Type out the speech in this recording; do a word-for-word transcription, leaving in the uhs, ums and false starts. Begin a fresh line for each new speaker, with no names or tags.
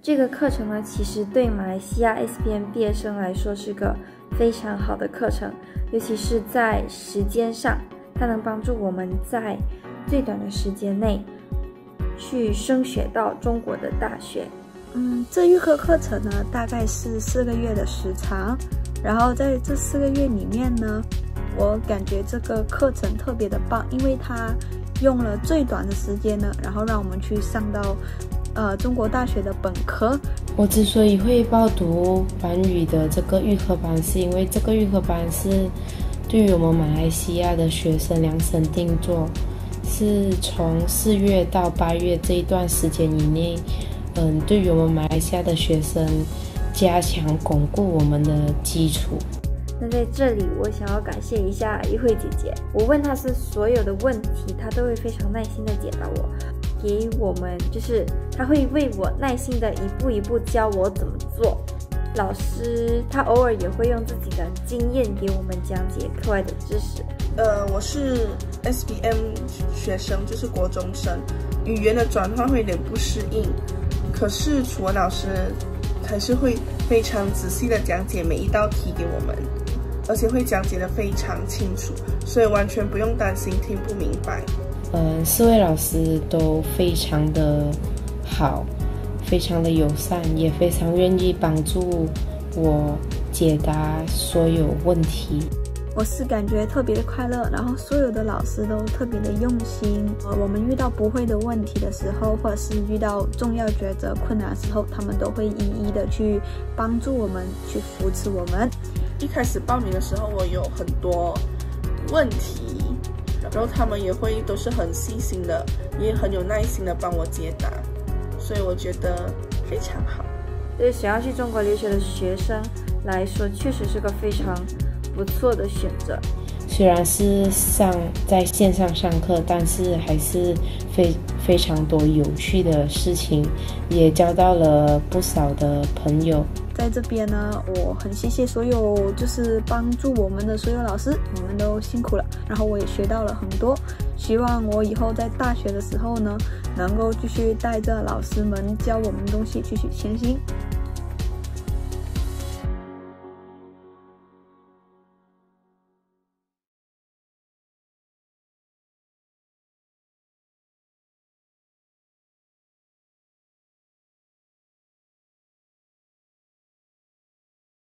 这个课程呢，其实对马来西亚 S P M 毕业生来说是个非常好的课程，尤其是在时间上，它能帮助我们在最短的时间内去升学到中国的大学。
嗯，这预科课程呢，大概是四个月的时长，然后在这四个月里面呢，我感觉这个课程特别的棒，因为它用了最短的时间呢，然后让我们去上到呃中国大学的本科。
我之所以会报读班语的这个预科班，是因为这个预科班是对于我们马来西亚的学生量身定做，是从四月到八月这一段时间以内，嗯，对于我们马来西亚的学生加强巩固我们的基础。
那在这里，我想要感谢一下一慧姐姐，我问她是所有的问题，她都会非常耐心的解答我，给我们就是她会为我耐心的一步一步教我怎么做。老师他偶尔也会用自己的经验给我们讲解课外的知识。
呃，我是 S P M 学生，就是国中生，语言的转换会有点不适应，可是楚文老师还是会非常仔细的讲解每一道题给我们，而且会讲解的非常清楚，所以完全不用担心听不明白。
嗯，四位老师都非常的好，非常的友善，也非常愿意帮助我解答所有问题。
我是感觉特别的快乐，然后所有的老师都特别的用心。呃，我们遇到不会的问题的时候，或者是遇到重要抉择困难的时候，他们都会一一的去帮助我们，去扶持我们。
一开始报名的时候，我有很多问题，然后他们也会都是很细心的，也很有耐心的帮我解答，所以我觉得非常好。
对想要去中国留学的学生来说，确实是个非常不错的选择。
虽然是上在线上上课，但是还是非非常多有趣的事情，也交到了不少的朋友。
在这边呢，我很谢谢所有就是帮助我们的所有老师，你们都辛苦了。然后我也学到了很多，希望我以后在大学的时候呢，能够继续带着老师们教我们的东西继续前行。